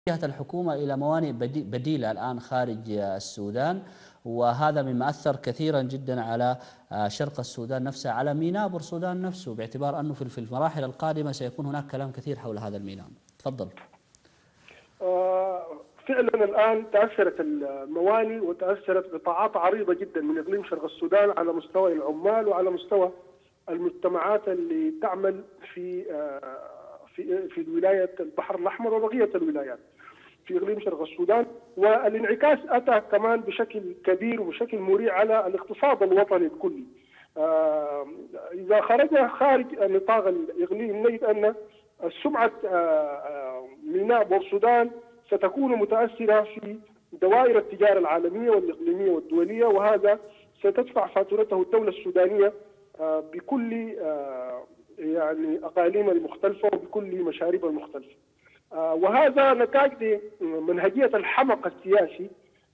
اتجهت الحكومة إلى موانئ بديلة الآن خارج السودان، وهذا مما أثر كثيرا جدا على شرق السودان نفسه، على ميناء بورسودان نفسه، باعتبار أنه في المراحل القادمة سيكون هناك كلام كثير حول هذا الميناء. تفضل. فعلا الآن تأثرت الموانئ وتأثرت قطاعات عريضة جدا من إقليم شرق السودان على مستوى العمال وعلى مستوى المجتمعات اللي تعمل في ولاية البحر الأحمر وبقية الولايات في إقليم شرق السودان. والانعكاس أتى كمان بشكل كبير وبشكل مريع على الاقتصاد الوطني الكلي. إذا خرجنا خارج نطاق الإقليم نجد أن سمعة ميناء بورسودان ستكون متأثرة في دوائر التجارة العالمية والإقليمية والدولية، وهذا ستدفع فاتورته الدولة السودانية بكل يعني أقاليمها المختلفة وبكل مشاربها المختلفة. وهذا نتاج لمنهجية الحمق السياسي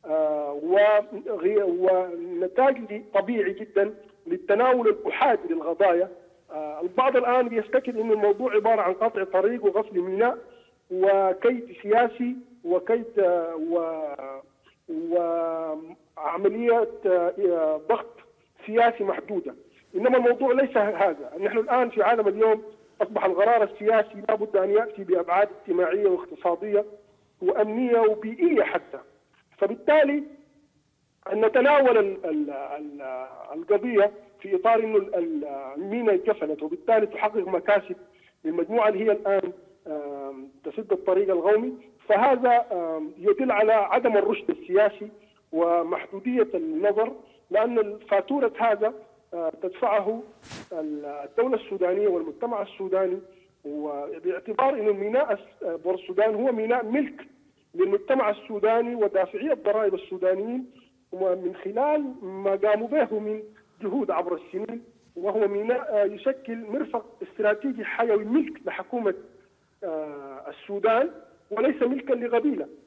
ونتاج طبيعي جدا للتناول الأحادي للقضايا. البعض الآن يفتكر أن الموضوع عبارة عن قطع طريق وغسل ميناء وكيد سياسي وكيد وعملية ضغط سياسي محدودة، إنما الموضوع ليس هذا. نحن الآن في عالم اليوم أصبح القرار السياسي لا بد أن يأتي بأبعاد اجتماعية واقتصادية وأمنية وبيئية حتى. فبالتالي أن نتناول القضية في إطار أنه الميناء اتقفلت وبالتالي تحقق مكاسب للمجموعة اللي هي الآن تسد الطريق القومي، فهذا يدل على عدم الرشد السياسي ومحدودية النظر، لأن فاتورة هذا تدفعه الدولة السودانية والمجتمع السوداني، وباعتبار أن ميناء بورسودان هو ميناء ملك للمجتمع السوداني ودافعي الضرائب السودانيين، ومن خلال ما قاموا به من جهود عبر السنين، وهو ميناء يشكل مرفق استراتيجي حيوي ملك لحكومة السودان وليس ملكا لقبيلة.